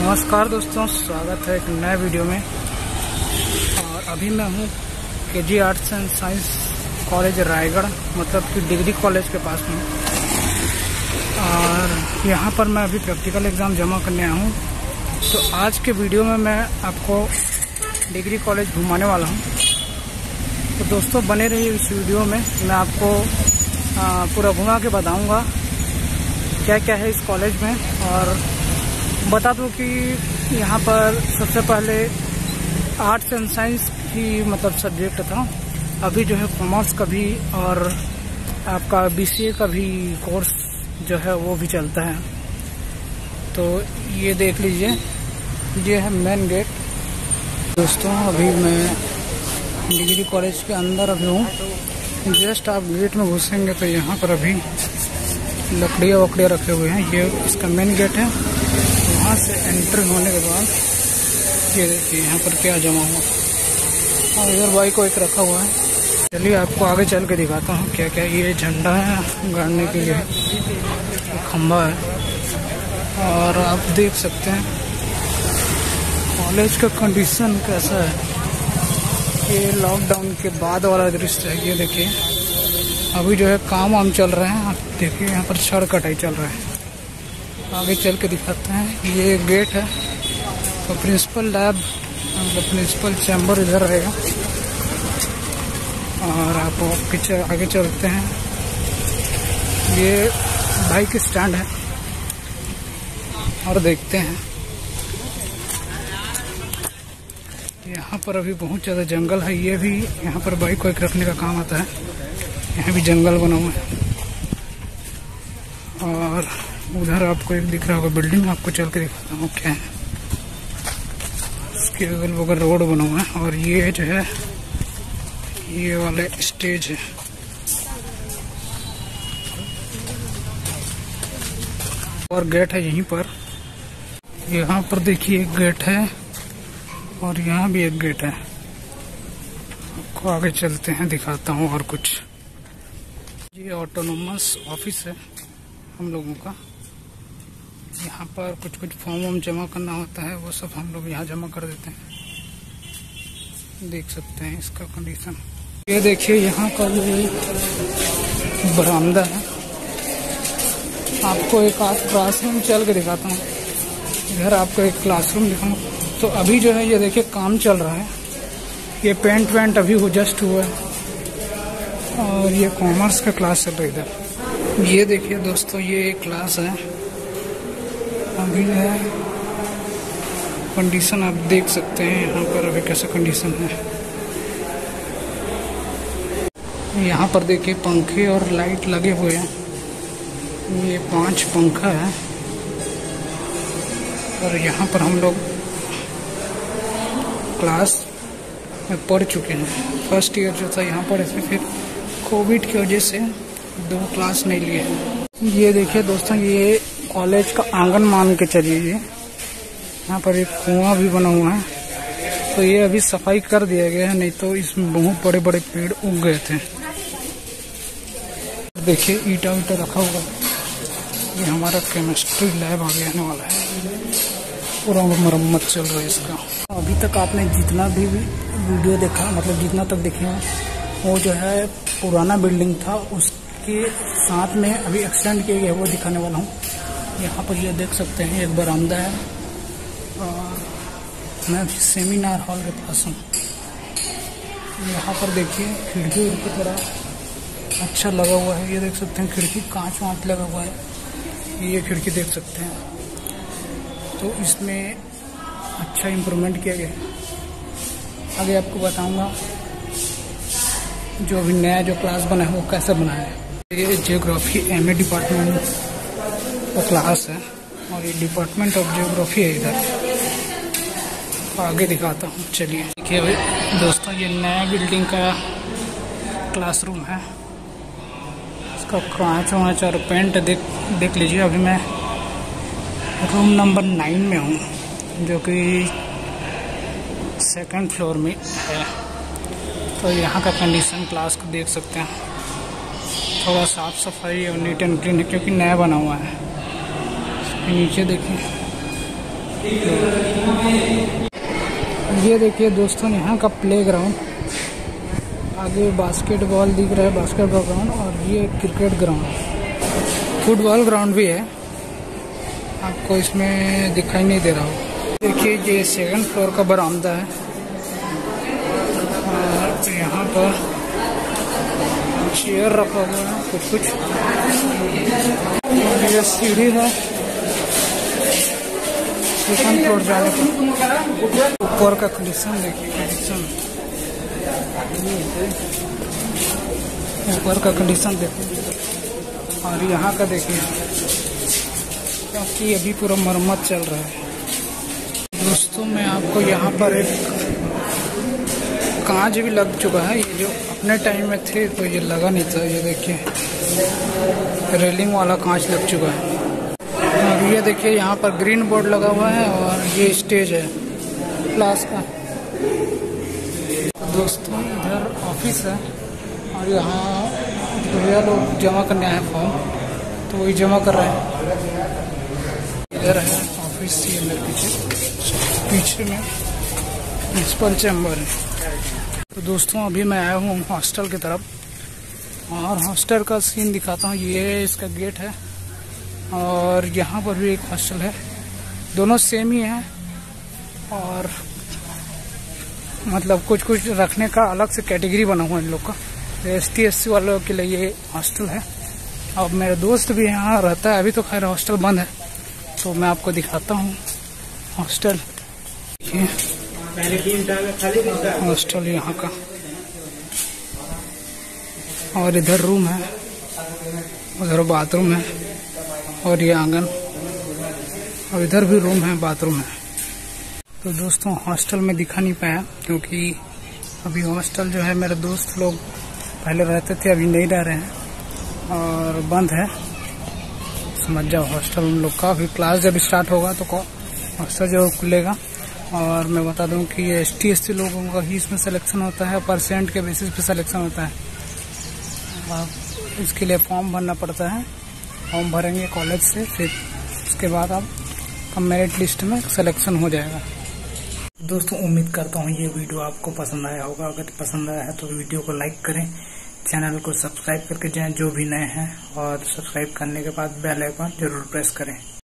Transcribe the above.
नमस्कार दोस्तों, स्वागत है एक नए वीडियो में। और अभी मैं हूँ KG arts and science college Raigarh, मतलब कि डिग्री कॉलेज के पास में। और यहाँ पर मैं अभी प्रैक्टिकल एग्ज़ाम जमा करने आया हूँ। तो आज के वीडियो में मैं आपको डिग्री कॉलेज घुमाने वाला हूँ। तो दोस्तों बने रहिए इस वीडियो में, मैं आपको पूरा घुमा के बताऊँगा क्या क्या है इस कॉलेज में। और बता दूं कि यहाँ पर सबसे पहले आर्ट्स एंड साइंस की मतलब सब्जेक्ट था। अभी जो है कॉमर्स का भी और आपका बीसीए का भी कोर्स जो है वो भी चलता है। तो ये देख लीजिए, ये है मेन गेट। दोस्तों अभी मैं डिग्री कॉलेज के अंदर अभी हूँ। जस्ट आप गेट में घुसेंगे तो यहाँ पर अभी लकड़ियाँ वकड़ियाँ रखे हुए हैं। ये इसका मेन गेट है। वहाँ से एंटर होने के बाद ये देखिए यहाँ पर क्या जमा हुआ, और इधर बाइक वाइक रखा हुआ है। चलिए आपको आगे चल के दिखाता हूँ क्या क्या। ये झंडा है गाड़ने के लिए, खंबा है। और आप देख सकते हैं कॉलेज का कंडीशन कैसा है। ये लॉकडाउन के बाद वाला दृश्य है। ये देखिए अभी जो है काम वाम चल रहे हैं। आप देखिए यहाँ पर छड़ कटाई चल रहा है। आगे चल के दिखाते हैं। ये गेट है। तो प्रिंसिपल लैब मतलब प्रिंसिपल चैम्बर इधर रहेगा। और आप पीछे आगे चलते हैं। ये बाइक स्टैंड है और देखते हैं। यहाँ पर अभी बहुत ज़्यादा जंगल है। ये भी यहाँ पर बाइक वाइक रखने का काम आता है। यहाँ भी जंगल बना हुआ है। और उधर आपको एक दिख रहा होगा बिल्डिंग, आपको चल के दिखाता हूँ क्या है। इसके अगल बगल रोड बना हुआ है। और ये जो है ये वाले स्टेज है। और गेट है यहीं पर। यहाँ पर देखिए एक गेट है और यहाँ भी एक गेट है। आपको आगे चलते हैं, दिखाता हूँ और कुछ। ये ऑटोनोमस ऑफिस है हम लोगों का। यहाँ पर कुछ फॉर्म वॉर्म जमा करना होता है, वो सब हम लोग यहाँ जमा कर देते हैं। देख सकते हैं इसका कंडीशन। ये देखिए यहाँ का ये बरामदा है। आपको एक क्लासरूम चल के दिखाता हूँ। इधर आपको एक क्लासरूम दिखाऊँ। तो अभी जो है ये देखिए काम चल रहा है। ये पेंट वेंट अभी जस्ट हुआ है। और ये कॉमर्स का क्लास चल रहा है इधर। ये देखिए दोस्तों ये एक क्लास है। अभी है कंडीशन आप देख सकते हैं यहाँ पर अभी कैसा कंडीशन है। यहाँ पर देखिए पंखे और लाइट लगे हुए हैं। ये 5 पंखा है। और यहाँ पर हम लोग क्लास में पढ़ चुके हैं। फर्स्ट ईयर जो था यहाँ पर, इसमें फिर कोविड की वजह से 2 क्लास नहीं लिए। ये देखिए दोस्तों ये कॉलेज का आंगन मान के चलिए। यहाँ पर एक कुआं भी बना हुआ है। तो ये अभी सफाई कर दिया गया है, नहीं तो इसमें बहुत बड़े बड़े पेड़ उग गए थे। देखिए ईटा वीटा रखा हुआ है। ये हमारा केमिस्ट्री लैब आगे आने वाला है। पूरा मरम्मत चल रहा है इसका। अभी तक आपने जितना भी वीडियो देखा, मतलब जितना तक देखे हैं, वो जो है पुराना बिल्डिंग था, उसके साथ में अभी एक्सटेंड किया गया है, वो दिखाने वाला हूँ। यहाँ पर ये देख सकते हैं एक बरामदा है। और मैं अभी सेमिनार हॉल के पास हूँ। यहाँ पर देखिए खिड़की की तरह अच्छा लगा हुआ है। ये देख सकते हैं खिड़की कांच वाँच लगा हुआ है। ये खिड़की देख सकते हैं। तो इसमें अच्छा इम्प्रूवमेंट किया गया है। आगे आपको बताऊंगा जो अभी नया जो क्लास बना है वो कैसे बना है। ये जियोग्राफी एमए डिपार्टमेंट का क्लास है। और ये डिपार्टमेंट ऑफ जियोग्राफी है इधर। आगे दिखाता हूँ, चलिए। देखिए दोस्तों ये नया बिल्डिंग का क्लासरूम है। इसका कांच वाँच और पेंट देख लीजिए। अभी मैं रूम नंबर 9 में हूँ, जो कि 2nd फ्लोर में है। तो यहाँ का कंडीशन क्लास को देख सकते हैं। थोड़ा साफ सफाई और नीट एंड क्लीन है, क्योंकि नया बना हुआ है। नीचे देखिए ये देखिए दोस्तों यहाँ का प्लेग्राउंड, आगे बास्केटबॉल दिख रहा है, बास्केटबॉल ग्राउंड, और ये क्रिकेट ग्राउंड, फुटबॉल ग्राउंड भी है, आपको इसमें दिखाई नहीं दे रहा हो। देखिए ये 2nd फ्लोर का बरामदा है, और यहाँ पर चेयर रखा हुआ है कुछ, और ये सीढ़ी है 2nd फ्लोर जाने पर। ऊपर का कंडीशन देखिए, ऊपर का कंडीशन देखिए, और यहाँ का देखिए, क्योंकि अभी पूरा मरम्मत चल रहा है। दोस्तों मैं आपको यहाँ पर एक कांच भी लग चुका है, ये जो अपने टाइम में थे तो ये लगा नहीं था, ये देखिए रेलिंग वाला कांच लग चुका है। और ये देखिए यहाँ पर ग्रीन बोर्ड लगा हुआ है, और ये स्टेज है क्लास का। दोस्तों इधर ऑफिस है, और यहाँ भैया लोग जमा करने आए फॉर्म, तो वही जमा कर रहे हैं। इधर है ऑफिस, ये मेरे पीछे में प्रिंसिपल चैम्बर है। तो दोस्तों अभी मैं आया हूँ हॉस्टल की तरफ, और हॉस्टल का सीन दिखाता हूँ। ये इसका गेट है, और यहाँ पर भी एक हॉस्टल है, दोनों सेम ही है, और मतलब कुछ कुछ रखने का अलग से कैटेगरी बना हुआ है इन लोग का। ST SC वालों के लिए ये हॉस्टल है। अब मेरा दोस्त भी यहाँ रहता है, अभी तो खैर हॉस्टल बंद है, तो मैं आपको दिखाता हूँ हॉस्टल। हॉस्टल यहाँ का, और इधर रूम है, उधर बाथरूम है, और ये आंगन, और इधर भी रूम है, बाथरूम है। तो दोस्तों हॉस्टल में दिखा नहीं पाया, क्योंकि अभी हॉस्टल जो है मेरे दोस्त लोग पहले रहते थे, अभी नहीं रह रहे हैं और बंद है। समझ जाओ हॉस्टल उन लोग का, अभी क्लास जब स्टार्ट होगा तो हॉस्टल जो खुलेगा। और मैं बता दूं कि ये ST SC लोगों का ही इसमें सिलेक्शन होता है, परसेंट के बेसिस पे सिलेक्शन होता है। आप इसके लिए फॉर्म भरना पड़ता है, फॉर्म भरेंगे कॉलेज से, फिर उसके बाद आप मेरिट लिस्ट में सिलेक्शन हो जाएगा। दोस्तों उम्मीद करता हूँ ये वीडियो आपको पसंद आया होगा। अगर पसंद आया है तो वीडियो को लाइक करें, चैनल को सब्सक्राइब करके जाएं जो भी नए हैं, और सब्सक्राइब करने के बाद बेल आइकन जरूर प्रेस करें।